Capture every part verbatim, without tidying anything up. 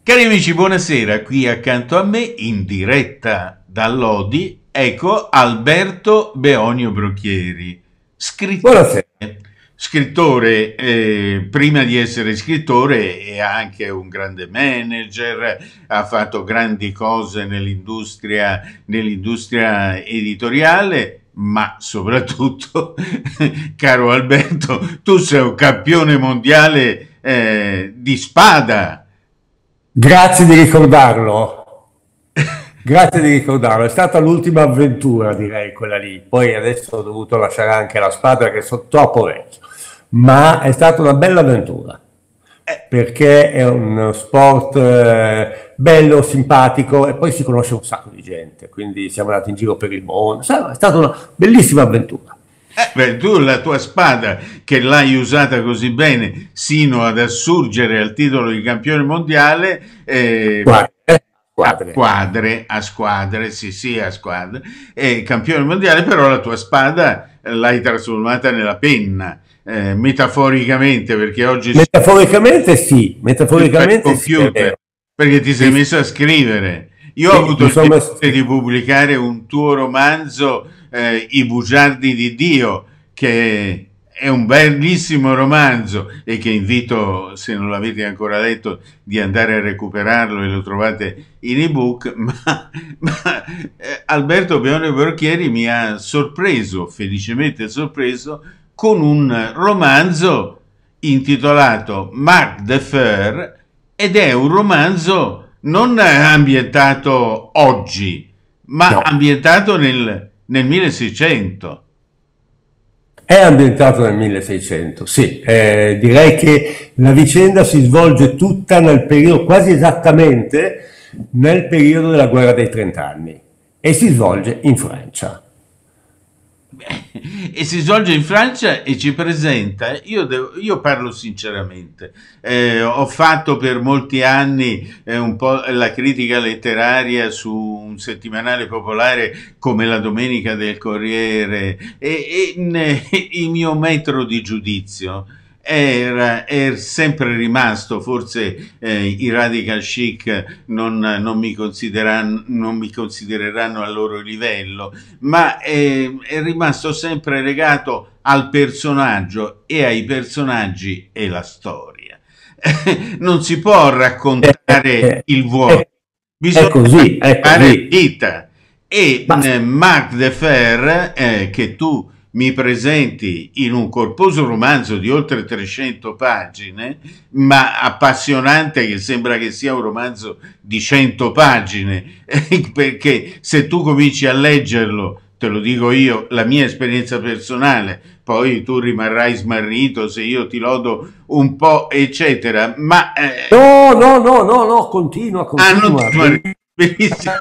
Cari amici, buonasera. Qui accanto a me, in diretta dall'Odi, ecco Alberto Beonio Brocchieri, Buonasera. scrittore, scrittore eh, prima di essere scrittore è anche un grande manager, ha fatto grandi cose nell'industria nell'industria editoriale, ma soprattutto, caro Alberto, tu sei un campione mondiale eh, di spada. Grazie di ricordarlo. Grazie di ricordarlo. È stata l'ultima avventura, direi, quella lì. Poi adesso ho dovuto lasciare anche la spada perché sono troppo vecchio. Ma è stata una bella avventura. Perché è uno sport eh, bello, simpatico e poi si conosce un sacco di gente. Quindi siamo andati in giro per il mondo. È stata una bellissima avventura. Eh, beh, tu la tua spada che l'hai usata così bene sino ad assurgere al titolo di campione mondiale, eh, Guarda, a guarda. squadre, a squadre, sì sì, a squadre, eh, campione mondiale, però la tua spada eh, l'hai trasformata nella penna, eh, metaforicamente, perché oggi si Metaforicamente sì, usa il metaforicamente sì, è computer, vero. perché ti sei Sì, messo a scrivere. Io ho sì, avuto mi il sono messo... piacere di pubblicare un tuo romanzo, eh, I bugiardi di Dio, che è un bellissimo romanzo e che invito, se non l'avete ancora letto, di andare a recuperarlo e lo trovate in ebook. Ma, ma eh, Alberto Beonio Brocchieri mi ha sorpreso, felicemente sorpreso, con un romanzo intitolato Marc de Fer, ed è un romanzo non ambientato oggi, ma No, ambientato nel, nel milleseicento. è ambientato nel milleseicento, sì. Eh, direi che la vicenda si svolge tutta nel periodo, quasi esattamente nel periodo della guerra dei trent'anni e si svolge in Francia. E si svolge in Francia e ci presenta, io, devo- io parlo sinceramente, eh, ho fatto per molti anni eh, un po' la critica letteraria su un settimanale popolare come la Domenica del Corriere e, e ne- il mio metro di giudizio era, è sempre rimasto, forse eh, i radical chic non, non mi consideran- non mi considereranno al loro livello, ma è, è rimasto sempre legato al personaggio e ai personaggi e la storia. Non si può Eh, raccontare eh, il vuoto, eh, è bisogna così, è fare così. vita. E Ma eh, Marc de Fer, eh, che tu mi presenti in un corposo romanzo di oltre trecento pagine, ma appassionante, che sembra che sia un romanzo di cento pagine, perché se tu cominci a leggerlo, te lo dico io, la mia esperienza personale, poi tu rimarrai smarrito se io ti lodo un po', eccetera, ma... Eh, no, no, no, no, no, continua, ah, non ti continua. smarrito, benissimo.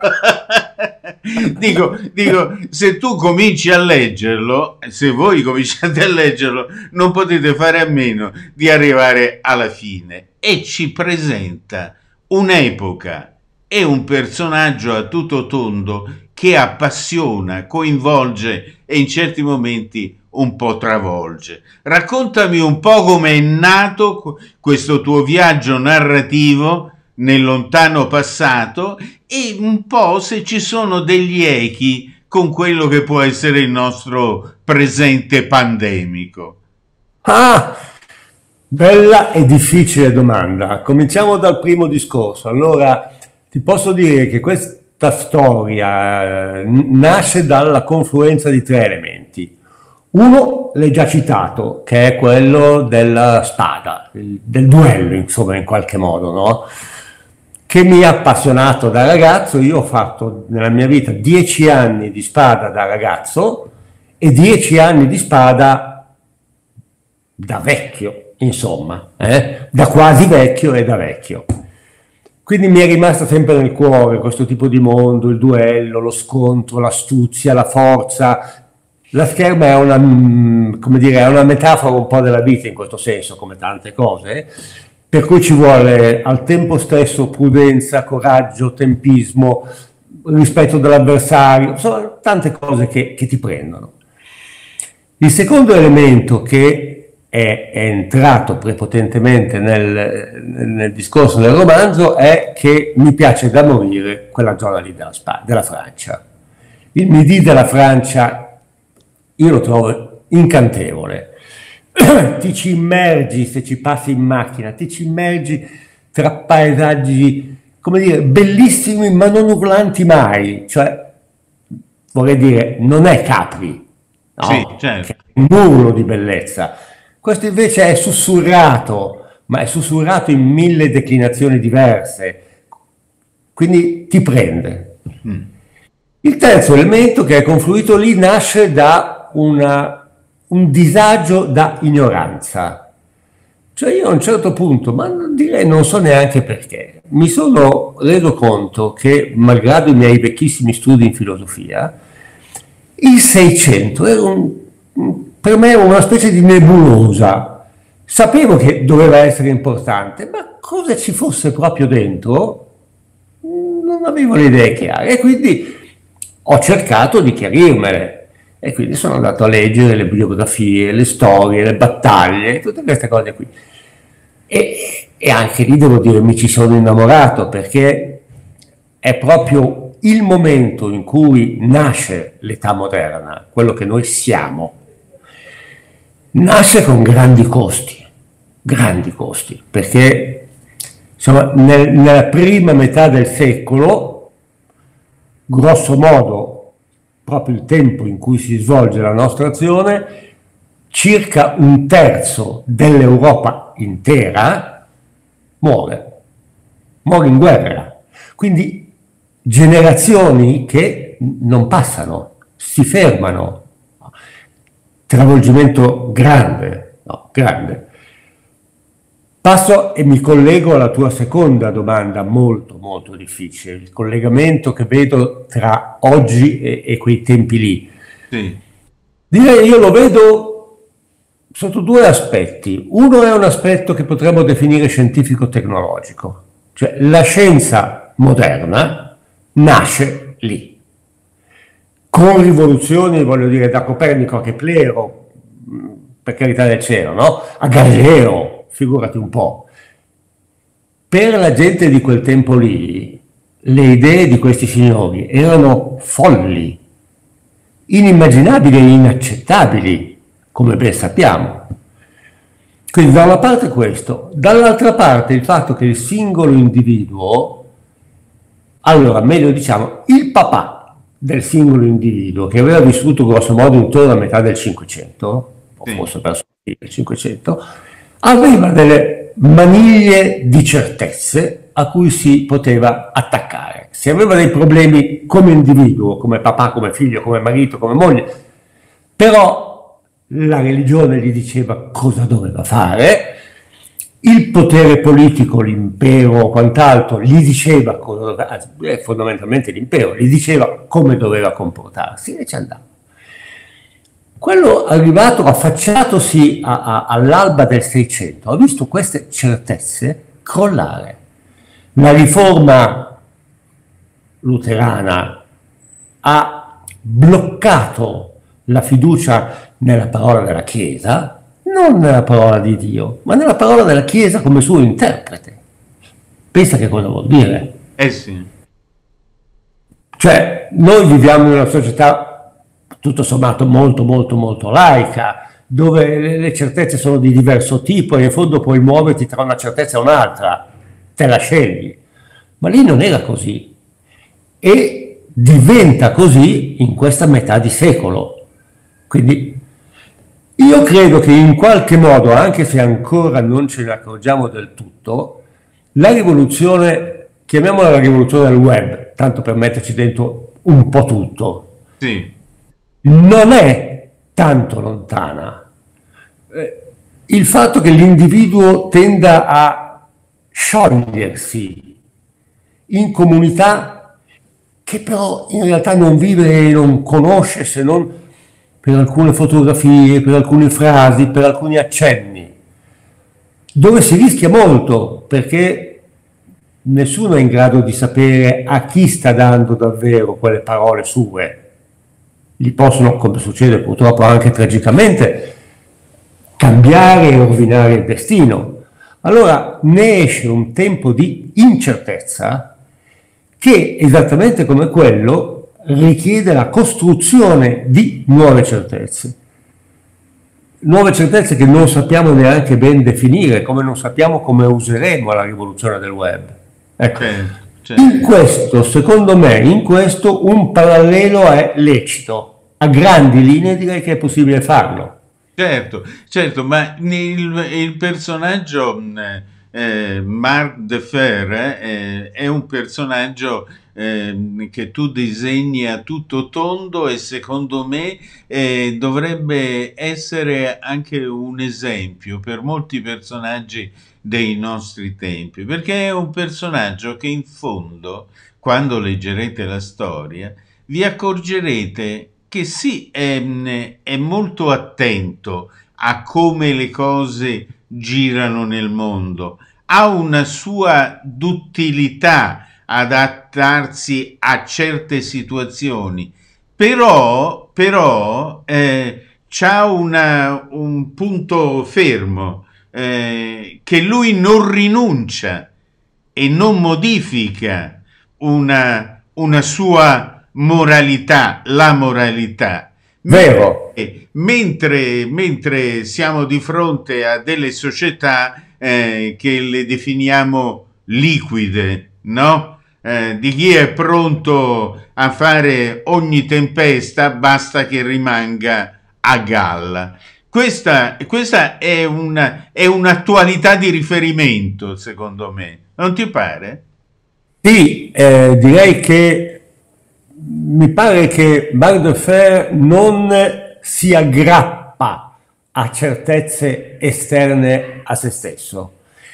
Dico, dico, se tu cominci a leggerlo, se voi cominciate a leggerlo, non potete fare a meno di arrivare alla fine. E ci presenta un'epoca e un personaggio a tutto tondo che appassiona, coinvolge e in certi momenti un po' travolge. Raccontami un po' come è nato questo tuo viaggio narrativo nel lontano passato e un po' se ci sono degli echi con quello che può essere il nostro presente pandemico. Ah, bella e difficile domanda. Cominciamo dal primo discorso. Allora, ti posso dire che questa storia eh, n- nasce dalla confluenza di tre elementi. Uno l'hai già citato, che è quello della spada, il- del duello, insomma, in qualche modo, no? Che mi ha appassionato da ragazzo. Io ho fatto nella mia vita dieci anni di spada da ragazzo e dieci anni di spada da vecchio, insomma, eh? Da quasi vecchio e da vecchio. Quindi mi è rimasta sempre nel cuore questo tipo di mondo, il duello, lo scontro, l'astuzia, la forza. La scherma è una, mm, come dire, è una metafora un po' della vita in questo senso, come tante cose, per cui ci vuole al tempo stesso prudenza, coraggio, tempismo, rispetto dell'avversario, insomma tante cose che, che ti prendono. Il secondo elemento che è, è entrato prepotentemente nel, nel discorso del romanzo è che mi piace da morire quella zona lì della, della Francia. Il Midi della Francia io lo trovo incantevole. Ti ci immergi, se ci passi in macchina, ti ci immergi tra paesaggi, come dire, bellissimi ma non urlanti mai. Cioè, vorrei dire, non è Capri, no? Sì, certo. Che è un urlo di bellezza. Questo invece è sussurrato, ma è sussurrato in mille declinazioni diverse, quindi ti prende. Mm. Il terzo elemento che è confluito lì nasce da una, un disagio da ignoranza. Cioè io a un certo punto, ma direi non so neanche perché, mi sono reso conto che, malgrado i miei vecchissimi studi in filosofia, il Seicento era un, per me era una specie di nebulosa. Sapevo che doveva essere importante, ma cosa ci fosse proprio dentro non avevo le idee chiare, e quindi ho cercato di chiarirmele. E quindi sono andato a leggere le biografie, le storie, le battaglie, tutte queste cose qui. E, e anche lì devo dire mi ci sono innamorato, perché è proprio il momento in cui nasce l'età moderna, quello che noi siamo. Nasce con grandi costi, grandi costi, perché insomma nel, nella prima metà del secolo, grosso modo, proprio il tempo in cui si svolge la nostra azione, circa un terzo dell'Europa intera muore, muore in guerra. Quindi generazioni che non passano, si fermano. Travolgimento grande, no, grande. Passo e mi collego alla tua seconda domanda, molto molto difficile, il collegamento che vedo tra oggi e, e quei tempi lì. Sì. Direi io lo vedo sotto due aspetti. Uno è un aspetto che potremmo definire scientifico-tecnologico, cioè la scienza moderna nasce lì, con rivoluzioni, voglio dire, da Copernico a Keplero, per carità del cielo, no? A Galileo, figurati un po'. Per la gente di quel tempo lì, le idee di questi signori erano folli, inimmaginabili e inaccettabili, come ben sappiamo. Quindi da una parte questo, dall'altra parte il fatto che il singolo individuo, allora meglio diciamo, il papà del singolo individuo, che aveva vissuto grosso modo intorno a metà del Cinquecento, o forse verso il Cinquecento, aveva delle maniglie di certezze a cui si poteva attaccare. Se aveva dei problemi come individuo, come papà, come figlio, come marito, come moglie, però la religione gli diceva cosa doveva fare, il potere politico, l'impero, quant'altro, gli diceva cosa doveva, anzi, fondamentalmente l'impero, gli diceva come doveva comportarsi e ci andava. Quello arrivato, affacciatosi a, a, all'alba del Seicento, ha visto queste certezze crollare. La riforma luterana ha bloccato la fiducia nella parola della Chiesa, non nella parola di Dio, ma nella parola della Chiesa come suo interprete. Pensa che cosa vuol dire? Eh sì. Cioè, noi viviamo in una società tutto sommato molto molto molto laica, dove le certezze sono di diverso tipo e in fondo puoi muoverti tra una certezza e un'altra, te la scegli. Ma lì non era così e diventa così in questa metà di secolo. Quindi io credo che in qualche modo, anche se ancora non ce ne accorgiamo del tutto, la rivoluzione, chiamiamola la rivoluzione del web, tanto per metterci dentro un po' tutto, sì, non è tanto lontana. Il fatto che l'individuo tenda a sciogliersi in comunità che però in realtà non vive e non conosce se non per alcune fotografie, per alcune frasi, per alcuni accenni, dove si rischia molto perché nessuno è in grado di sapere a chi sta dando davvero quelle parole sue. Gli possono, come succede purtroppo anche tragicamente, cambiare e rovinare il destino. Allora ne esce un tempo di incertezza che, esattamente come quello, richiede la costruzione di nuove certezze. Nuove certezze che non sappiamo neanche ben definire, come non sappiamo come useremo la rivoluzione del web. Ecco. Certo, certo. In questo, secondo me, in questo un parallelo è lecito. A grandi linee direi che è possibile farlo. Certo, certo, ma il, il personaggio eh, Marc Defer eh, è un personaggio eh, che tu disegni a tutto tondo e secondo me eh, dovrebbe essere anche un esempio per molti personaggi dei nostri tempi, perché è un personaggio che in fondo, quando leggerete la storia, vi accorgerete che sì, è, è molto attento a come le cose girano nel mondo, ha una sua duttilità ad adattarsi a certe situazioni, però, però eh, c'ha una, un punto fermo, eh, che lui non rinuncia e non modifica una, una sua moralità, la moralità. Vero. Mentre, mentre siamo di fronte a delle società eh, che le definiamo liquide, no? Eh, di chi è pronto a fare ogni tempesta, basta che rimanga a galla. Questa, questa è una, è un'attualità di riferimento, secondo me. Non ti pare? Sì, eh, direi che mi pare che Marc Defer non si aggrappa a certezze esterne a se stesso,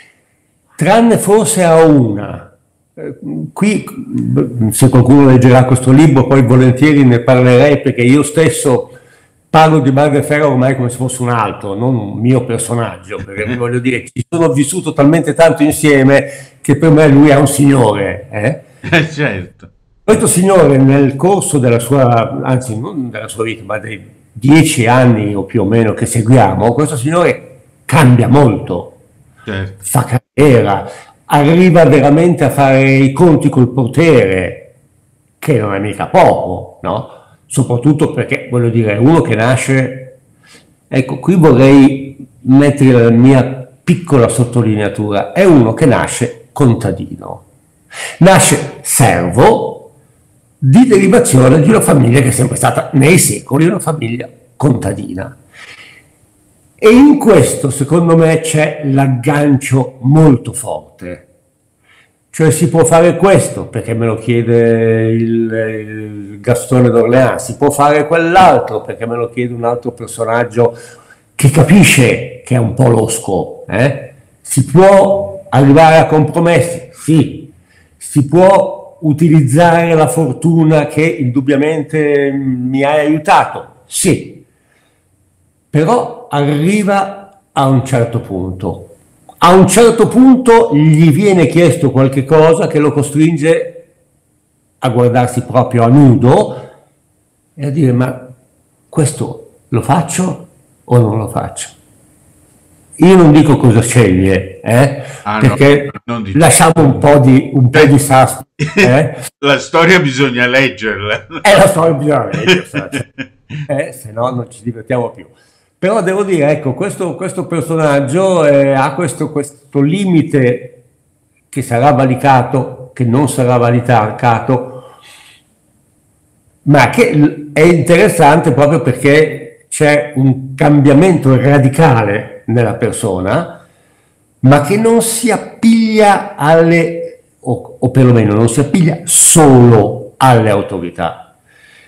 tranne forse a una. Eh, qui, se qualcuno leggerà questo libro, poi volentieri ne parlerei, perché io stesso parlo di Marc Defer ormai come se fosse un altro, non un mio personaggio, perché voglio dire, ci sono vissuto talmente tanto insieme che per me lui è un signore. Eh? Eh, certo. Questo signore nel corso della sua, anzi non della sua vita, ma dei dieci anni o più o meno che seguiamo, questo signore cambia molto, Certo. fa carriera, arriva veramente a fare i conti col potere, che non è mica poco, no? Soprattutto perché, voglio dire, è uno che nasce, ecco, qui vorrei mettere la mia piccola sottolineatura, è uno che nasce contadino, nasce servo, di derivazione di una famiglia che è sempre stata nei secoli una famiglia contadina. E in questo, secondo me, c'è l'aggancio molto forte. Cioè si può fare questo, perché me lo chiede il, il Gastone d'Orléans, si può fare quell'altro, perché me lo chiede un altro personaggio che capisce che è un po' losco. Eh? Si può arrivare a compromessi, sì. Si può utilizzare la fortuna che indubbiamente mi ha aiutato, sì, però arriva a un certo punto. A un certo punto gli viene chiesto qualche cosa che lo costringe a guardarsi proprio a nudo e a dire: ma questo lo faccio o non lo faccio? Io non dico cosa sceglie, eh? Ah, perché no, non lasciamo un po' di, un po' di sasso. Eh? La storia bisogna leggerla. È la storia bisogna leggerla, eh? Se no non ci divertiamo più. Però devo dire, ecco, questo, questo personaggio eh, ha questo, questo limite che sarà valicato, che non sarà valicato, ma che è interessante proprio perché c'è un cambiamento radicale nella persona, ma che non si appiglia alle, o, o perlomeno non si appiglia solo alle autorità.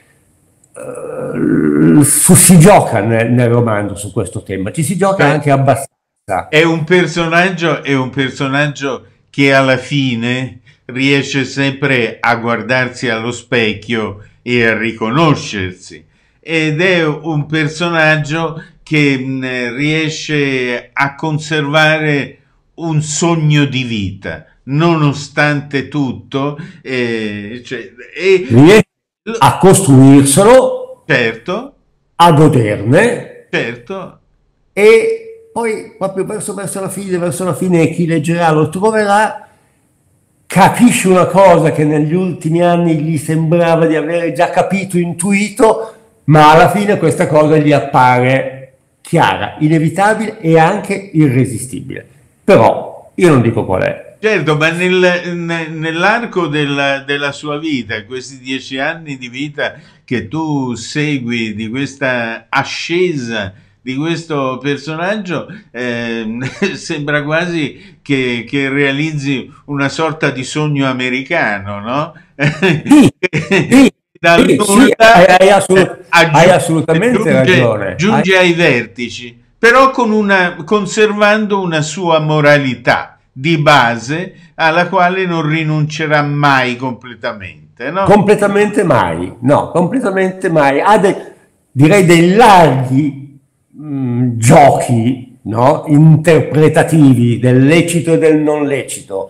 Uh, si gioca nel, nel romanzo su questo tema, ci si gioca Beh, anche abbastanza. È un personaggio, è un personaggio che alla fine riesce sempre a guardarsi allo specchio e a riconoscersi. Ed è un personaggio che mh, riesce a conservare un sogno di vita, nonostante tutto, eh, cioè, e, riesce a costruirselo, certo, a goderne, certo, e poi proprio verso, verso la fine, verso la fine chi leggerà lo troverà, capisce una cosa che negli ultimi anni gli sembrava di avere già capito, intuito, ma alla fine questa cosa gli appare chiara, inevitabile e anche irresistibile. Però io non dico qual è. Certo, ma nel- ne- nell'arco della, della sua vita, questi dieci anni di vita che tu segui di questa ascesa di questo personaggio, ehm, sembra quasi che, che realizzi una sorta di sogno americano, no? Sì, sì, Dal sì, sì, hai, nulla hai eh, assolut- hai aggiunge, assolutamente giunge, ragione. Hai- giunge ai vertici, però con una, conservando una sua moralità di base alla quale non rinuncerà mai completamente, no? completamente mai, no, completamente mai. Ha de- direi dei larghi mh, giochi, no, interpretativi del lecito e del non lecito.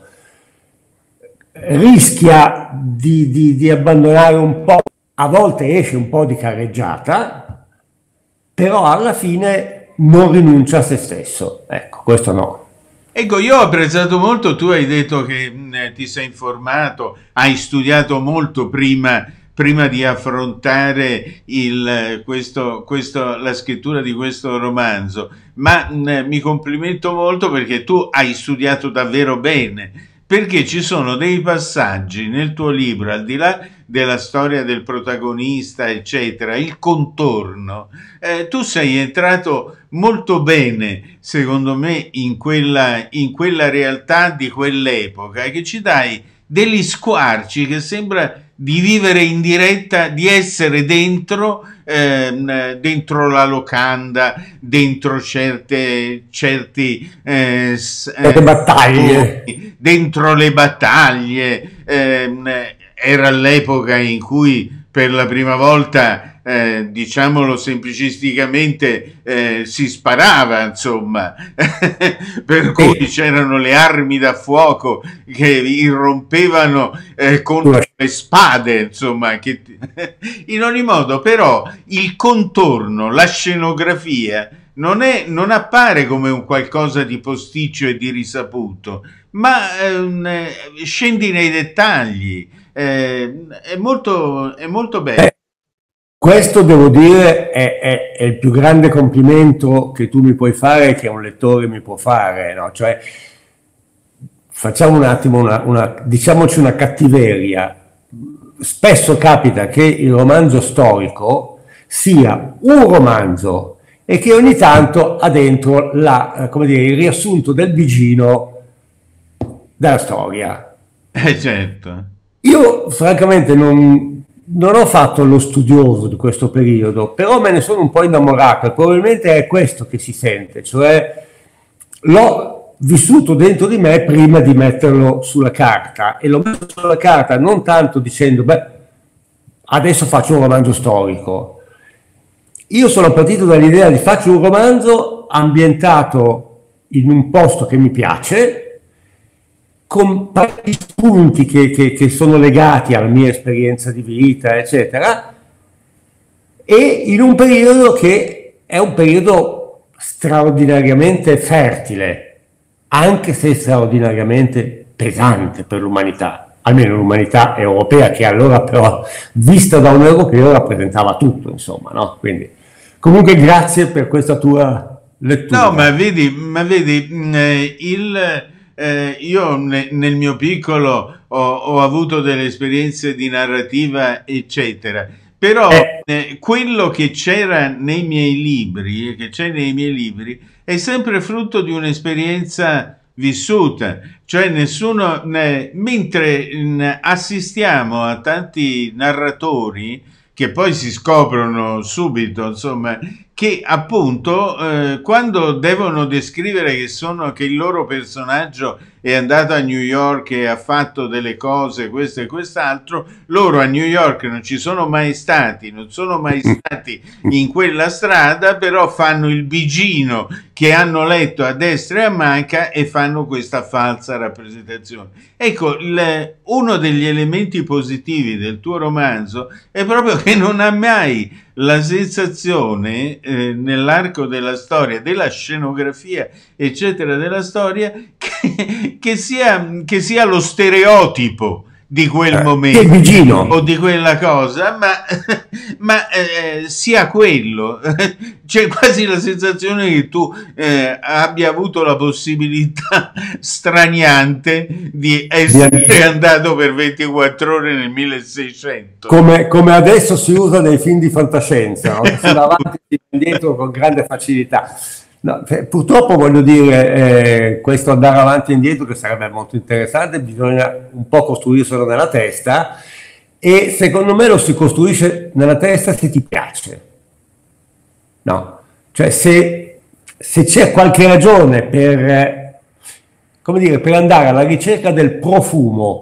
Rischia di, di- di abbandonare un po', a volte esce un po' di carreggiata, però alla fine non rinuncia a se stesso. Ecco, questo no. Ecco, io ho apprezzato molto, tu hai detto che mh, ti sei informato, hai studiato molto prima, prima di affrontare il, questo, questo, la scrittura di questo romanzo, ma mh, mi complimento molto perché tu hai studiato davvero bene, perché ci sono dei passaggi nel tuo libro, al di là della storia del protagonista, eccetera, il contorno. Eh, tu sei entrato molto bene, secondo me, in quella, in quella realtà di quell'epoca, e che ci dai degli squarci che sembra di vivere in diretta, di essere dentro, ehm, dentro la locanda, dentro certe, certi, eh, s- Le eh, battaglie. dentro le battaglie. Ehm, era l'epoca in cui per la prima volta, eh, diciamolo semplicisticamente, eh, si sparava, insomma, per cui Sì, c'erano le armi da fuoco che irrompevano eh, contro sulla- le spade, insomma. Che... In ogni modo, però, il contorno, la scenografia non è, non appare come un qualcosa di posticcio e di risaputo, ma ehm, eh, scendi nei dettagli. Eh, è molto, è molto bello. eh, questo devo dire è, è- è il più grande complimento che tu mi puoi fare, che un lettore mi può fare, no? Cioè, facciamo un attimo una, una- diciamoci una cattiveria. Spesso capita che il romanzo storico sia un romanzo e che ogni tanto ha dentro la, eh, come dire, il riassunto del bigino della storia. Eh, certo. Io francamente non, non ho fatto lo studioso di questo periodo, però me ne sono un po' innamorato e probabilmente è questo che si sente, cioè l'ho vissuto dentro di me prima di metterlo sulla carta e l'ho messo sulla carta non tanto dicendo, beh, adesso faccio un romanzo storico. Io sono partito dall'idea di faccio un romanzo ambientato in un posto che mi piace, con parecchi spunti che, che- che sono legati alla mia esperienza di vita, eccetera, e in un periodo che è un periodo straordinariamente fertile, anche se straordinariamente pesante per l'umanità, almeno l'umanità europea, che allora però, vista da un europeo, rappresentava tutto, insomma, no? Quindi, comunque grazie per questa tua No, ma lettura. vedi, ma vedi, mh, eh, il, eh, io ne- nel mio piccolo ho, ho avuto delle esperienze di narrativa, eccetera, però Eh, eh, quello che c'era nei miei libri, che c'è nei miei libri, è sempre frutto di un'esperienza vissuta, cioè nessuno, ne- mentre mh, assistiamo a tanti narratori che poi si scoprono subito, insomma, che appunto eh, quando devono descrivere che sono che il loro personaggio è andato a New York e ha fatto delle cose, questo e quest'altro, loro a New York non ci sono mai stati, non sono mai stati in quella strada, però fanno il bigino che hanno letto a destra e a manca e fanno questa falsa rappresentazione. Ecco, il- uno degli elementi positivi del tuo romanzo è proprio che non ha mai la sensazione eh, nell'arco della storia, della scenografia, eccetera, della storia, che, che, sia, che sia lo stereotipo di quel Eh, momento o di quella cosa, ma, ma eh, sia quello. C'è quasi la sensazione che tu eh, abbia avuto la possibilità straniante di essere andato per ventiquattro ore nel milleseicento. Come, come adesso si usa nei film di fantascienza, no? Si va avanti e indietro con grande facilità. No, purtroppo voglio dire, eh, questo andare avanti e indietro, che sarebbe molto interessante, bisogna un po' costruirselo nella testa, e secondo me lo si costruisce nella testa se ti piace. No, cioè se, se c'è qualche ragione per, eh, come dire, per andare alla ricerca del profumo,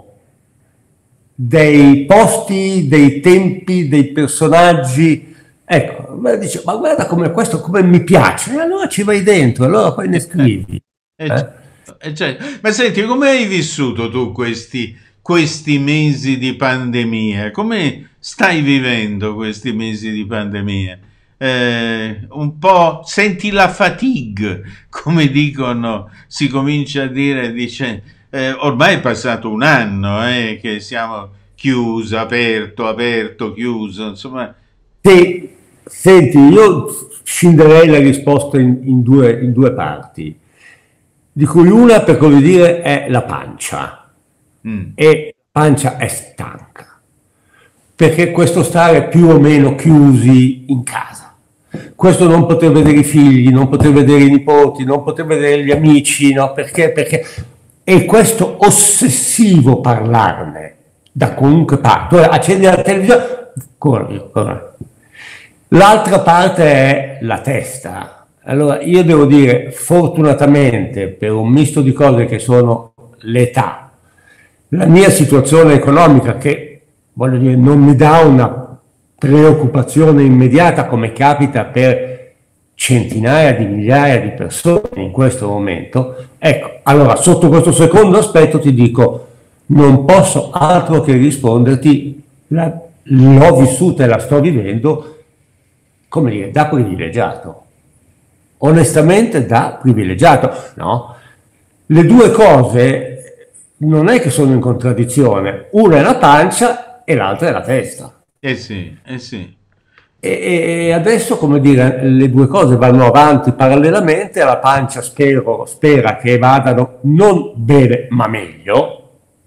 dei posti, dei tempi, dei personaggi. Ecco, dice, ma guarda come questo, come mi piace, e allora ci vai dentro, allora poi ne scrivi. Eh, eh? Eh, cioè, ma senti, come hai vissuto tu questi, questi mesi di pandemia? Come stai vivendo questi mesi di pandemia? Eh, un po' senti la fatigue, come dicono, si comincia a dire, dice, eh, ormai è passato un anno eh, che siamo chiuso, aperto, aperto, chiuso, insomma. Sì. Senti, io scinderei la risposta in, in, due, in due parti, di cui una, per così dire, è la pancia. Mm. E la pancia è stanca, perché questo stare più o meno chiusi in casa, questo non poter vedere i figli, non poter vedere i nipoti, non poter vedere gli amici, no? Perché? Perché e questo ossessivo parlarne da comunque parte. Ora, accendi la televisione, corri, corri. L'altra parte è la testa. Allora, io devo dire, fortunatamente, per un misto di cose che sono l'età, la mia situazione economica, che, voglio dire, non mi dà una preoccupazione immediata come capita per centinaia di migliaia di persone in questo momento, ecco, allora, sotto questo secondo aspetto ti dico, non posso altro che risponderti, la, l'ho vissuta e la sto vivendo, come dire, da privilegiato, onestamente da privilegiato, no? Le due cose non è che sono in contraddizione, una è la pancia e l'altra è la testa. Eh sì, eh sì. E, e adesso, come dire, le due cose vanno avanti parallelamente, la pancia spero, spera che vadano non bene ma meglio,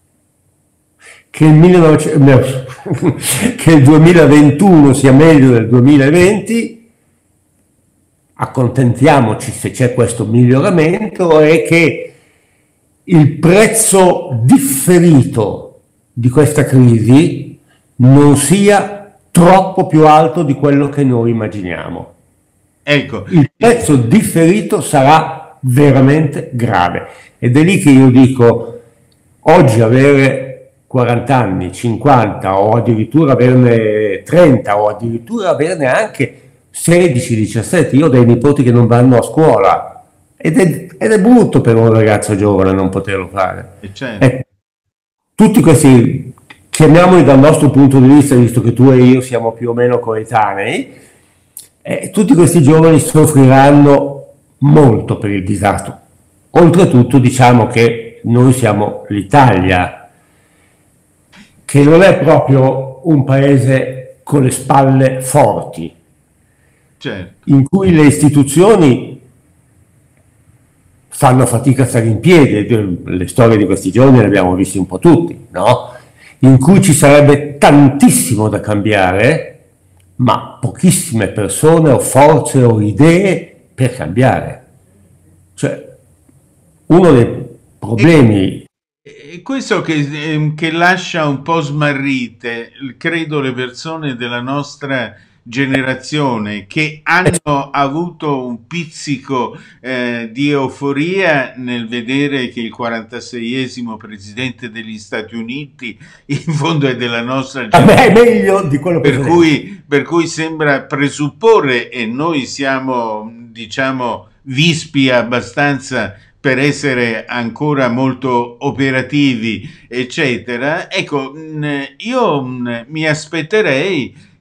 che il, millenovecento, che il duemilaventuno sia meglio del duemilaventi, accontentiamoci se c'è questo miglioramento, e che il prezzo differito di questa crisi non sia troppo più alto di quello che noi immaginiamo. Ecco. Il prezzo differito sarà veramente grave, ed è lì che io dico, oggi avere quaranta anni, cinquanta, o addirittura averne trenta, o addirittura averne anche sedici, diciassette. Io ho dei nipoti che non vanno a scuola, ed è, ed è brutto per un ragazzo giovane non poterlo fare. Certo. Eh, tutti questi, chiamiamoli dal nostro punto di vista, visto che tu e io siamo più o meno coetanei, eh, tutti questi giovani soffriranno molto per il disastro. Oltretutto diciamo che noi siamo l'Italia, che non è proprio un paese con le spalle forti, certo, in cui le istituzioni fanno fatica a stare in piedi. Le storie di questi giorni le abbiamo viste un po' tutti, no? In cui ci sarebbe tantissimo da cambiare, ma pochissime persone o forze o idee per cambiare. Cioè, uno dei problemi... E questo che, che lascia un po' smarrite, credo, le persone della nostra generazione, che hanno avuto un pizzico eh, di euforia nel vedere che il quarantaseiesimo presidente degli Stati Uniti in fondo è della nostra generazione. Vabbè, è meglio di quello per cui, per cui sembra presupporre, e noi siamo, diciamo, vispi abbastanza per essere ancora molto operativi, eccetera. Ecco, io mi aspetterei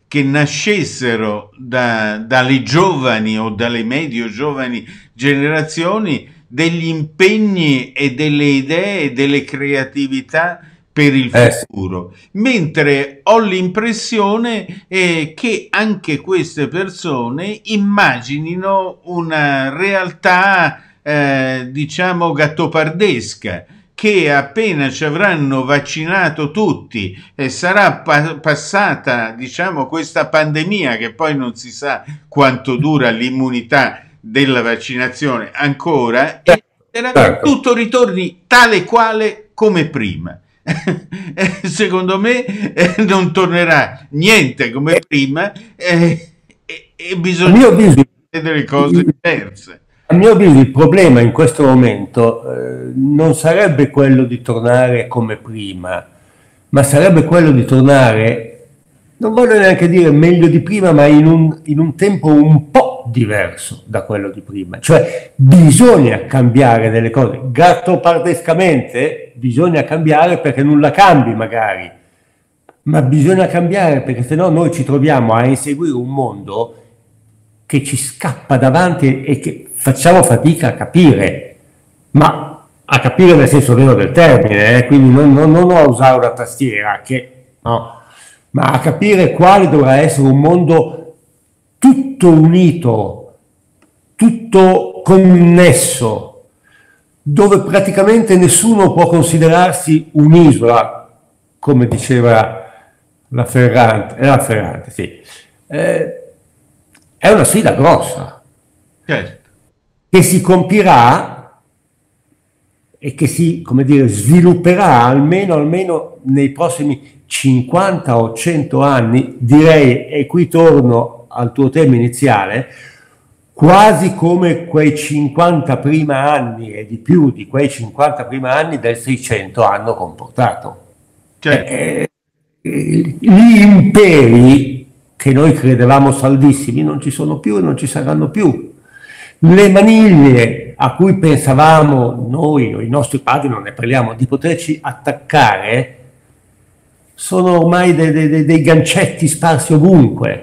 che nascessero da, dalle giovani o dalle medio-giovani generazioni degli impegni e delle idee e delle creatività per il Eh sì. futuro, mentre ho l'impressione eh, che anche queste persone immaginino una realtà eh, diciamo gattopardesca, che appena ci avranno vaccinato tutti e sarà pa passata diciamo questa pandemia, che poi non si sa quanto dura l'immunità della vaccinazione ancora, e Certo. tutto ritorni tale quale come prima. Secondo me eh, non tornerà niente come prima eh, e, e A bisogna mio avviso, fare delle cose diverse. a mio avviso il problema in questo momento eh, non sarebbe quello di tornare come prima, ma sarebbe quello di tornare, non voglio neanche dire meglio di prima, ma in un, in un tempo un po' diverso da quello di prima. Cioè bisogna cambiare delle cose, gattopardescamente bisogna cambiare perché nulla cambi magari, ma bisogna cambiare perché sennò noi ci troviamo a inseguire un mondo che ci scappa davanti e che facciamo fatica a capire, ma a capire nel senso vero del termine, eh? Quindi non, non, non a usare una tastiera, che, no, ma a capire quale dovrà essere un mondo tutto unito, tutto connesso, dove praticamente nessuno può considerarsi un'isola, come diceva la Ferrante, la Ferrante, sì. Eh, è una sfida grossa, Certo. che si compirà e che si, come dire, svilupperà almeno, almeno nei prossimi cinquanta o cento anni, direi, e qui torno al tuo tema iniziale, quasi come quei cinquanta prima anni e di più di quei cinquanta prima anni del Seicento hanno comportato. Certo. Eh, eh, gli imperi che noi credevamo saldissimi non ci sono più e non ci saranno più. Le maniglie a cui pensavamo noi o i nostri padri, non ne parliamo, di poterci attaccare, sono ormai dei, dei, dei gancetti sparsi ovunque.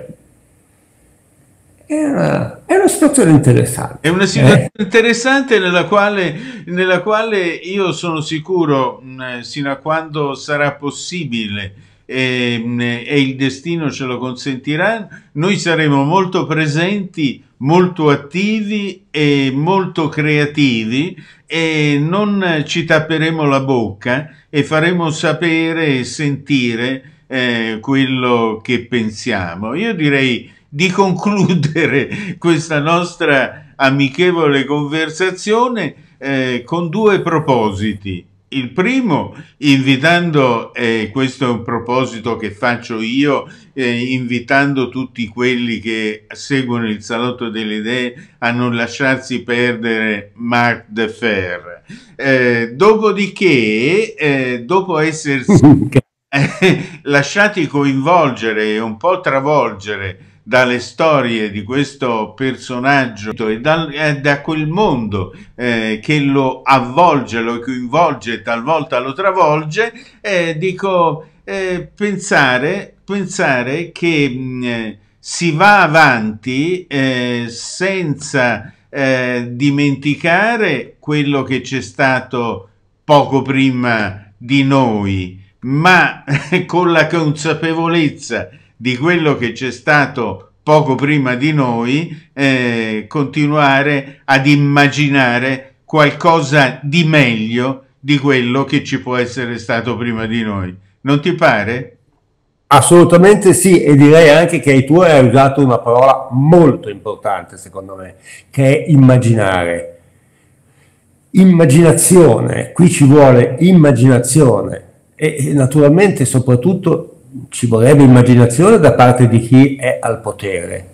È una, è una situazione interessante. È una situazione eh? interessante nella quale, nella quale io sono sicuro, mh, sino a quando sarà possibile e, mh, e il destino ce lo consentirà, noi saremo molto presenti, molto attivi e molto creativi, e non ci tapperemo la bocca e faremo sapere e sentire eh, quello che pensiamo. Io direi di concludere questa nostra amichevole conversazione eh, con due propositi. Il primo, invitando, eh, questo è un proposito che faccio io, eh, invitando tutti quelli che seguono il Salotto delle Idee a non lasciarsi perdere Marc Defer. Eh, dopodiché, eh, dopo essersi eh, lasciati coinvolgere e un po' travolgere dalle storie di questo personaggio e da, eh, da quel mondo eh, che lo avvolge, lo coinvolge, talvolta lo travolge, eh, dico eh, pensare, pensare che mh, si va avanti eh, senza eh, dimenticare quello che c'è stato poco prima di noi, ma con la consapevolezza di quello che c'è stato poco prima di noi, eh, continuare ad immaginare qualcosa di meglio di quello che ci può essere stato prima di noi. Non ti pare? Assolutamente sì, e direi anche che tu hai usato una parola molto importante, secondo me, che è immaginare. Immaginazione, qui ci vuole immaginazione e, e naturalmente soprattutto ci vorrebbe immaginazione da parte di chi è al potere,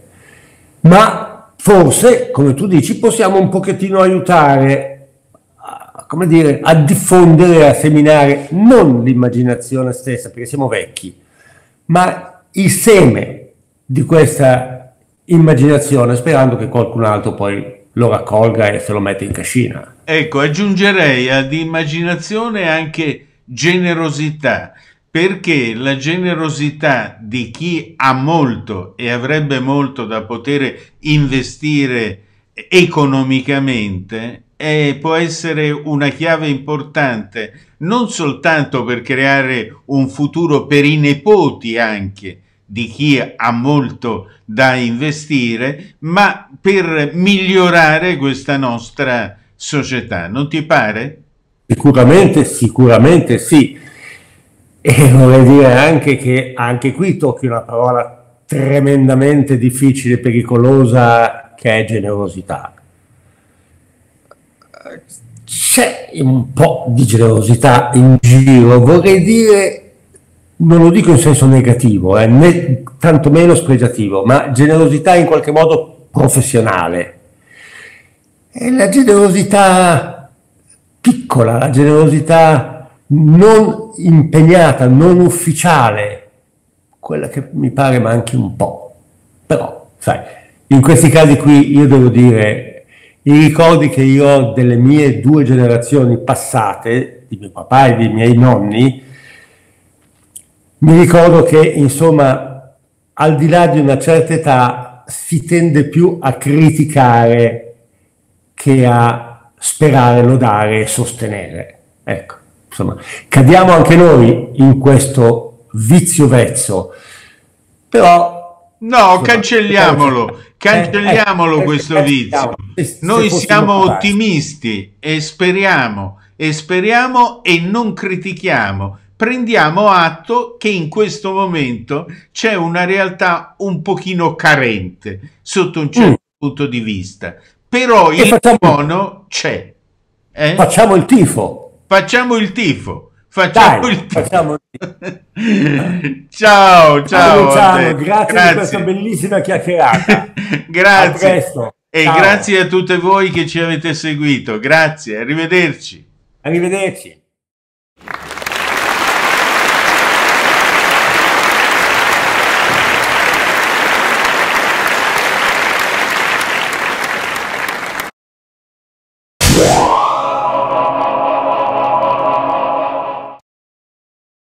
ma forse, come tu dici, possiamo un pochettino aiutare a, come dire, a diffondere, a seminare non l'immaginazione stessa, perché siamo vecchi, ma il seme di questa immaginazione, sperando che qualcun altro poi lo raccolga e se lo mette in cascina. Ecco, aggiungerei ad immaginazione anche generosità. perché la generosità di chi ha molto e avrebbe molto da poter investire economicamente eh, può essere una chiave importante, non soltanto per creare un futuro per i nipoti anche di chi ha molto da investire, ma per migliorare questa nostra società. Non ti pare? Sicuramente, sicuramente sì. E vorrei dire anche che anche qui tocchi una parola tremendamente difficile e pericolosa, che è generosità. C'è un po' di generosità in giro, vorrei dire, non lo dico in senso negativo, eh, né tantomeno spregiativo, ma generosità in qualche modo professionale. E la generosità piccola, la generosità non impegnata, non ufficiale, quella che mi pare manchi un po'. Però, sai, in questi casi qui io devo dire, i ricordi che io ho delle mie due generazioni passate, di mio papà e dei miei nonni, mi ricordo che, insomma, al di là di una certa età si tende più a criticare che a sperare, lodare e sostenere. Ecco. Insomma, cadiamo anche noi in questo vizio vezzo, però no, insomma, cancelliamolo, cancelliamolo eh, eh, questo eh, vizio. se, se Noi siamo capaci. ottimisti e speriamo, e speriamo e non critichiamo. Prendiamo atto che in questo momento c'è una realtà un pochino carente sotto un certo mm. punto di vista, però il facciamo, buono c'è. Eh? Facciamo il tifo. Facciamo il tifo. Facciamo Dai, il tifo. Facciamo il tifo. Ciao, ciao. Grazie, grazie per questa bellissima chiacchierata. Grazie. A presto. E ciao. Grazie a tutte voi che ci avete seguito. Grazie, arrivederci. Arrivederci.